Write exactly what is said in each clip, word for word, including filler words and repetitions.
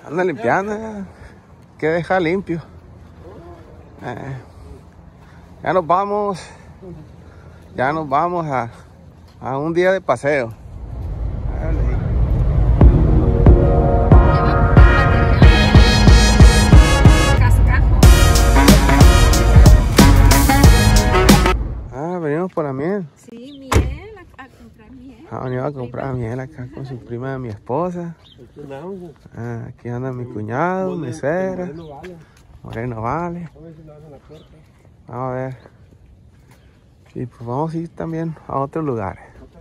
Anda limpiando, ya. Que deja limpio. Eh, ya nos vamos. Ya nos vamos a, a un día de paseo. Ah, venimos por la miel. Sí, miel, a, a comprar miel. Ah, venimos a comprar miel acá con su prima de mi esposa. Ah, aquí anda mi cuñado, mi suegra. Moreno Vale. Vamos a ver. Y pues vamos a ir también a otros lugares.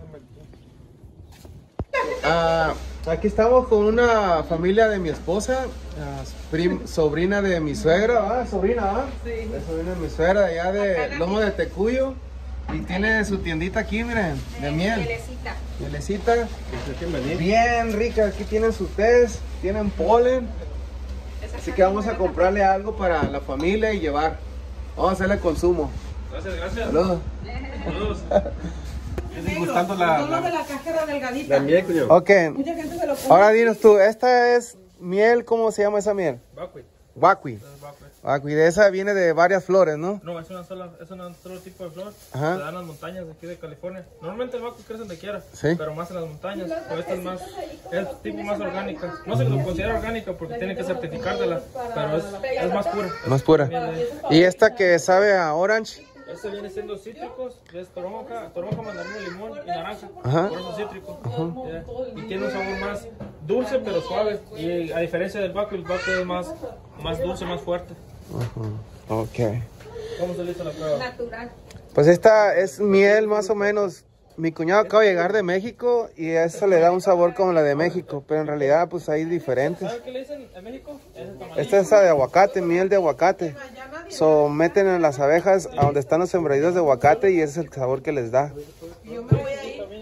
Ah, aquí estamos con una familia de mi esposa, uh, sobrina de mi suegra, ¿ah? Sobrina, ¿ah? Sí. Es sobrina de mi suegra, allá de Lomo de Tecuyo. Y tiene su tiendita aquí, miren, de miel. Mielecita. Mielecita. Bien rica, aquí tienen sus tés, tienen polen. Así que vamos a comprarle algo para la familia y llevar. Vamos a hacerle consumo. Gracias, gracias. Saludos. Saludos. Estoy gustando la, la, de la cáscara delgadita. la miel, cuño. Ok. Mucha gente se lo come. Ahora dinos tú, esta es miel, ¿cómo se llama esa miel? Bacui. Bacui. Bacui. De esa viene de varias flores, ¿no? No, es una sola, es un solo tipo de flor. Ajá. Se dan en las montañas de aquí de California. Normalmente el bacui crece donde quiera, sí, pero más en las montañas. O esta es más, es tipo más orgánica. No se lo considera orgánica porque tiene que certificártela, pero es, es más pura. Más pura. ¿Y esta que sabe a orange? Este viene siendo cítricos, es toronja, toronja, mandarina, limón y naranja. Ajá. Por eso es cítrico. Yeah. Y tiene un sabor más dulce pero suave. Y a diferencia del bacui, el bacui es más, más dulce, más fuerte. Uh-huh. Ok. ¿Cómo se le hizo la prueba? Natural. Pues esta es miel más o menos. Mi cuñado acaba de llegar de México y a esa le da un sabor como la de México, pero en realidad pues hay diferentes. ¿Sabe qué le dicen en México? Es el tamalillo. Esta es esa de aguacate, miel de aguacate. So, meten en las abejas a donde están los sembradíos de aguacate y ese es el sabor que les da. Yo me voy a ir.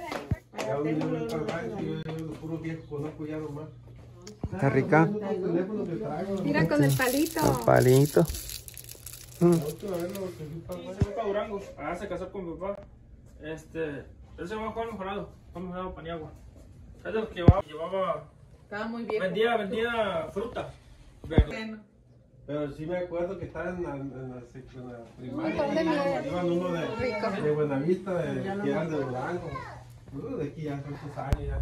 Está rica. Mira con el palito. El palito. Mm. Se fue para Durango. Allá se casó con mi papá. Este, él se llama Juan Mejorado. Juan Mejorado Paniagua. Es de los que llevaba, llevaba Estaba muy bien. vendía, vendía fruta. Verde. Pero sí me acuerdo que estaba en la, en la, en la primaria. Iban uno de, de Buenavista, de, que eran de Durango. Uh, de aquí ya son sus años. Ya.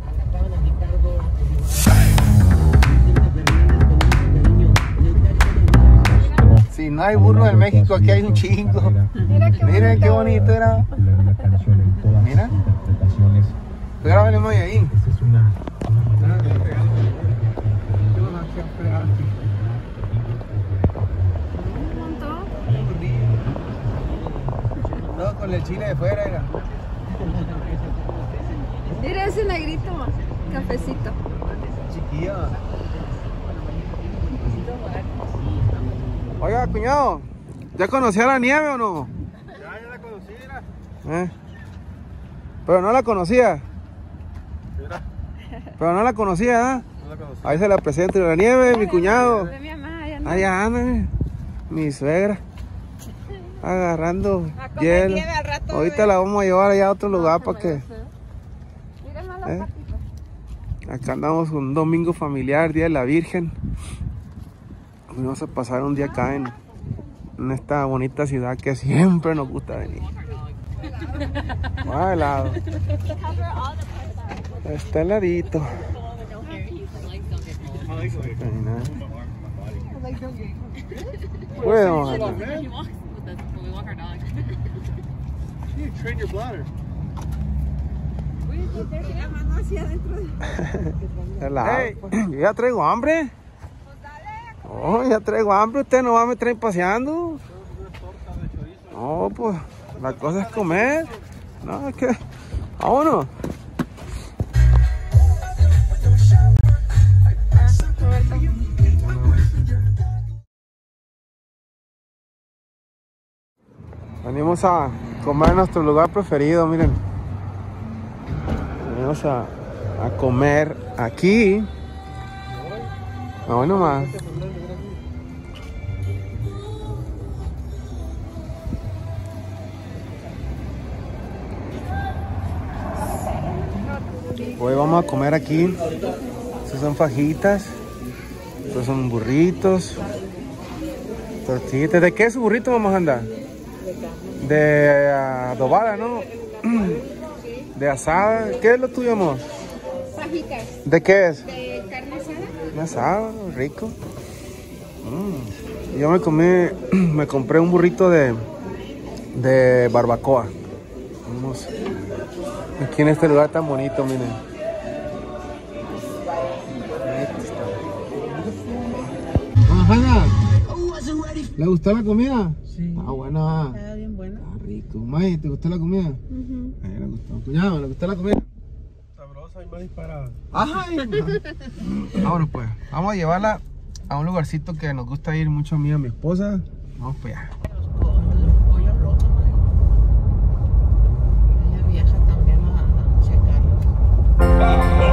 Si no hay burro en México, aquí hay un chingo. Miren qué bonito era. Mira. Grábale muy ahí. No, con el chile de fuera era. Mira ese negrito, cafecito. Chiquillo. Oiga, cuñado, ¿ya conocía la nieve o no? Ya, ya la conocí, mira. ¿Eh? Pero no la conocía. Mira. Pero no la conocía, ¿eh? No la conocí. Ahí se la presento la nieve, mi cuñado. De mi mamá, allá no. Allá anda, mi suegra. Agarrando A comer hielo. nieve al rato, Ahorita bebé. la vamos a llevar allá a otro lugar para que... Miren a los ¿Eh? patitos. Acá andamos un domingo familiar, Día de la Virgen. Vamos a pasar un día acá en, en esta bonita ciudad que siempre nos gusta venir. Más helado. Está heladito. Bueno, Train your bladder. La mano hacia adentro. helado. Yo ya traigo hambre. Oh, ya traigo hambre. Usted no va a me traer paseando. No, pues la cosa es comer. No, es que... Vámonos. Venimos a comer en nuestro lugar preferido, miren. Venimos a, a comer aquí. No, bueno más. Hoy vamos a comer aquí. Estas son fajitas. Estos son burritos. Tortillitas. ¿De qué es su burrito, vamos a andar? De adobada, ¿no? De asada. ¿Qué es lo tuyo, amor? Fajitas. ¿De qué es? De carne asada. Un asado, rico. Mm. Yo me comí, me compré un burrito de, de barbacoa. Vamos. Aquí en este lugar tan bonito, miren. Ajá. ¿Le gustó la comida? Sí. Ah, buena. Está bien buena. Está rico. May, ¿te gustó la comida? Uh-huh. A mí le gustó. Cuñado, ¿le gustó la comida? Sabrosa y más disparada. Ay, vámonos pues. Vamos a llevarla a un lugarcito que nos gusta ir mucho a mí y a mi esposa. Vamos para allá. Ella viaja también a checarlo.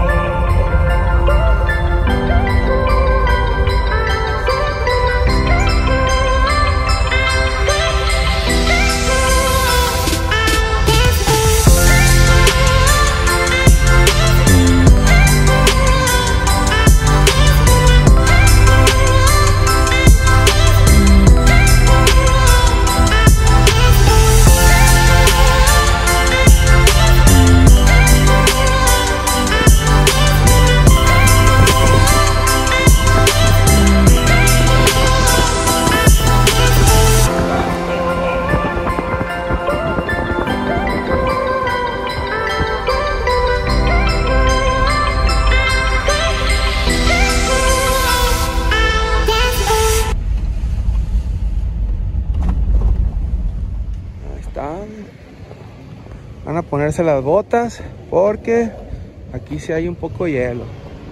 Van a ponerse las botas porque aquí sí hay un poco de hielo.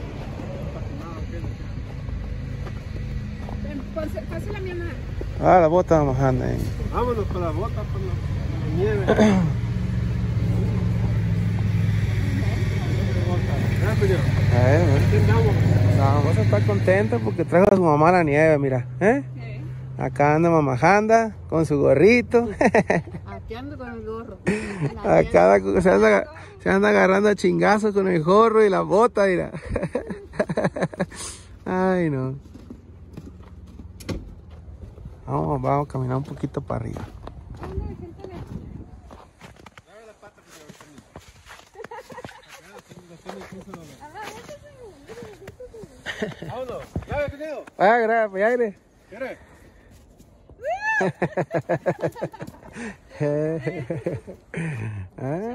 Pásala a mi mamá. Ah, la bota vamos a andar. Vámonos con la bota, con la nieve. A ver, no, vamos a estar contentos porque trajo a su mamá a la nieve, mira. ¿Eh? Sí. Acá anda mamajanda con su gorrito. Aquí ando con el gorro. Acá se anda, se anda agarrando a chingazos con el gorro y la bota, mira. Ay, no. Vamos, vamos a caminar un poquito para arriba. Vámonos. ¿Ya, Pineo? Ah, gracias, aire. ¿Quieres? ¿Ah?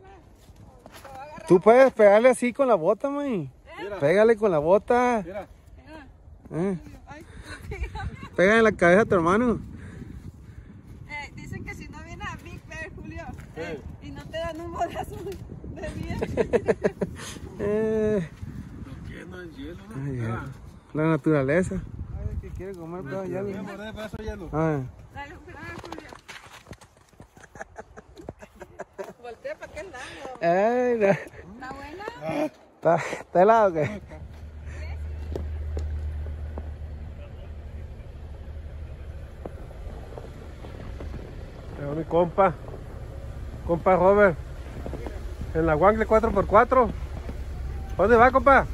Tú puedes pegarle así con la bota, mami. Pégale con la bota. Mira. ¿Eh? Pégale en la cabeza a tu hermano. Eh, dicen que si no viene a Big Bear, Julio, eh, y no te dan un bodazo de bien. eh. Lo que no es hielo, ¿no? Ay, Ah. la naturaleza. Ay, que quiere comer pedazo de hielo. Voy a morder pedazo de hielo. Ah. Dale un pedazo, Julio. Voltea para aquel lado. Ay, no. ¿Está buena? ¿Está, está helado o qué? Llegó mi compa. Compa Robert. En la Wangle cuatro por cuatro. ¿Dónde va, compa?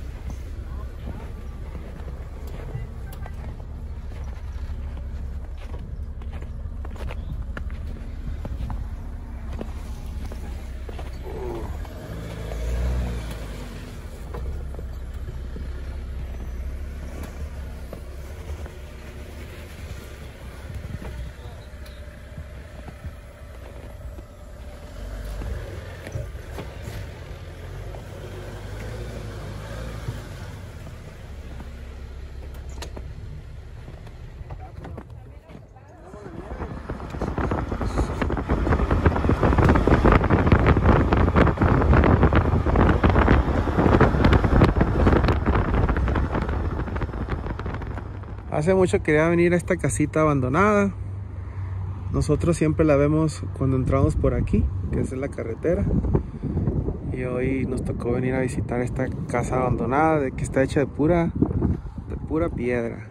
Hace mucho quería venir a esta casita abandonada. Nosotros siempre la vemos cuando entramos por aquí, que es la carretera. Y hoy nos tocó venir a visitar esta casa abandonada, de que está hecha de pura, de pura piedra.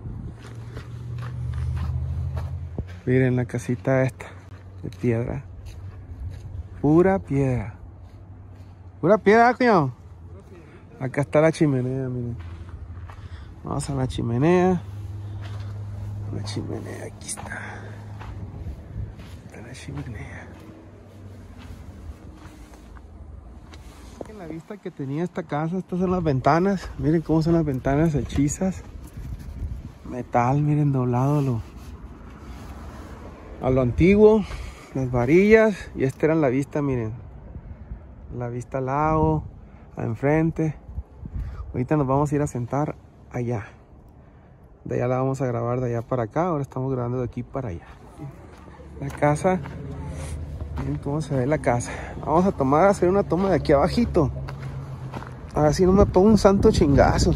Miren la casita esta, de piedra. Pura piedra. Pura piedra, cuñado. Acá está la chimenea, miren. Vamos a la chimenea. La chimenea, aquí está. Está la chimenea. La vista que tenía esta casa, estas son las ventanas. Miren cómo son las ventanas hechizas. Metal, miren, doblado lo, a lo antiguo. Las varillas. Y esta era la vista, miren. La vista al lago, a enfrente. Ahorita nos vamos a ir a sentar allá. De allá la vamos a grabar de allá para acá. Ahora estamos grabando de aquí para allá. La casa. Miren cómo se ve la casa. Vamos a tomar, a hacer una toma de aquí abajito. A ver si no me pongo un santo chingazo.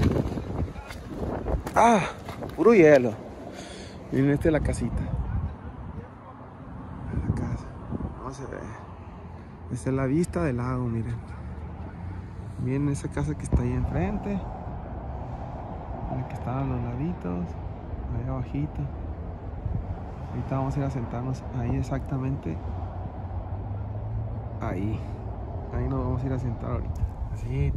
Ah, puro hielo. Miren, esta es la casita. La casa. ¿Cómo se ve? Esta es la vista del lago, miren. Miren esa casa que está ahí enfrente. La que están a los laditos. Ahí abajito. Ahorita vamos a ir a sentarnos ahí exactamente. Ahí. Ahí nos vamos a ir a sentar ahorita. Así.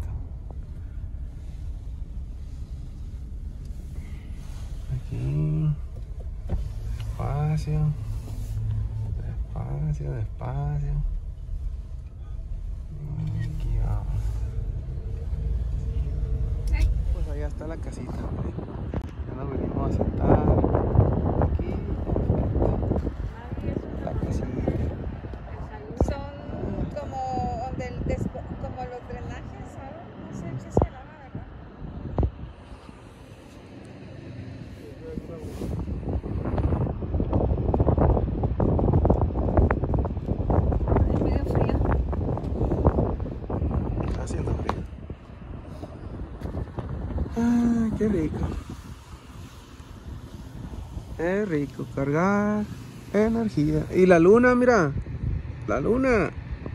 Aquí. Despacio. Despacio, despacio. Y aquí vamos. Pues allá está la casita. Ya nos venimos a sentar. Aquí. La casita. Son como, donde el despo, como los drenajes, ¿sabes? No sé qué será, la verdad. Es medio frío. Está haciendo frío. Ah, qué rico. Es rico cargar energía. Y la luna, mira. La luna.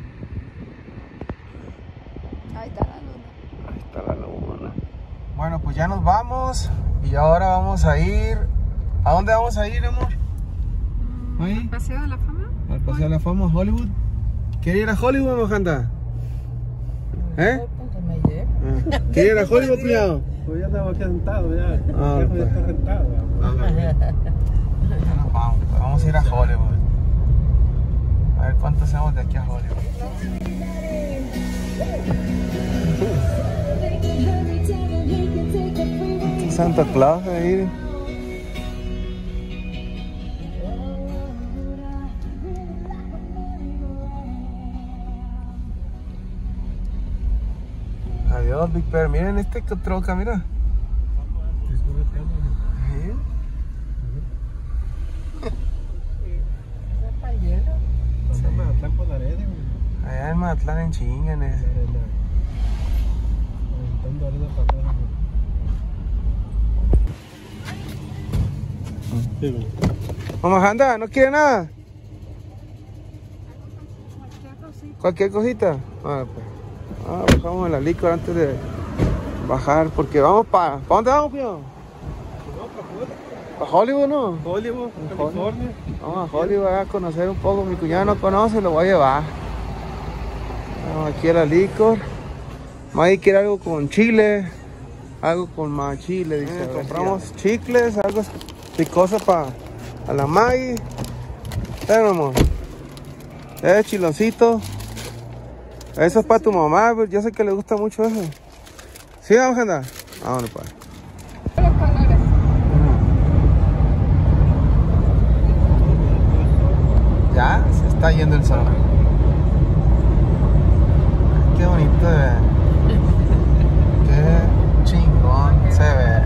Ahí está la luna. Ahí está la luna. Bueno, pues ya nos vamos. Y ahora vamos a ir. ¿A dónde vamos a ir, amor? ¿Ahí? ¿Al Paseo de la Fama? Al Paseo de la Fama, Hollywood. ¿Quiere ir a Hollywood, Mojanda? ¿Eh? Ah. ¿Quiere ir a Hollywood, cuidado? Pues ya estamos aquí sentados, ya. Ah, Ya pues. está rentado. Ya nos vamos, pues vamos a ir a Hollywood. A ver cuánto hacemos de aquí a Hollywood. Santa Claus ahí. Adiós, Big Bear. Miren este que troca, mira. ¿Eh? Allá en Mazatlán, en chinga, en ese. Vamos, anda, ¿no quiere nada? Cualquier cosita. Ah, pues. Ah, bajamos en la licor antes de bajar, porque vamos para... ¿Para dónde vamos, Pío? ¿Para Hollywood, no? Hollywood, California. Vamos a Hollywood a conocer un poco. Mi cuñado no conoce, lo voy a llevar. Vamos aquí a la licor. Maggie quiere algo con chile. Algo con más chile, dice. Eh, compramos chicles, algo picoso para la Maggie. Ven, amor. Eh, chiloncito. Eso es para tu mamá, yo sé que le gusta mucho eso. ¿Sí, vamos a andar? Vámonos, pues. Los colores. Ya se está yendo el sol. Qué bonito de ver. Qué chingón se ve.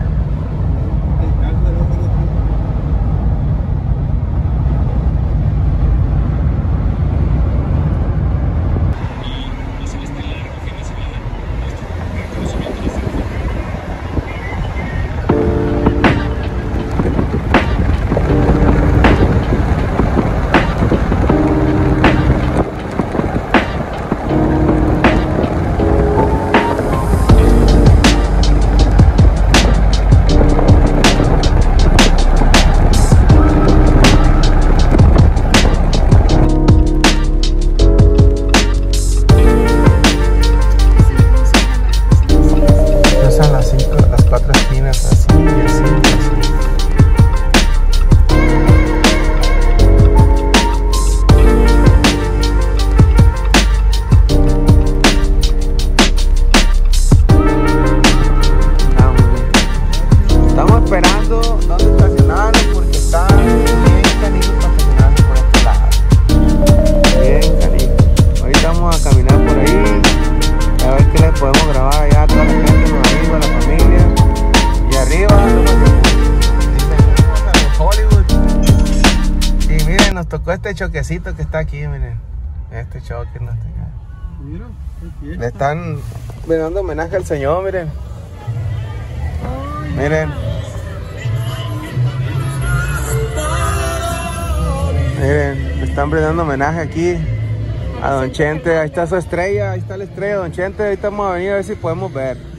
tocó este choquecito que está aquí, miren. Este choque no está acá. Mira, qué Le están brindando homenaje al señor, miren. Miren. Miren, le están brindando homenaje aquí a Don Chente. Ahí está su estrella, ahí está la estrella, Don Chente. Ahorita vamos a venir a ver si podemos ver.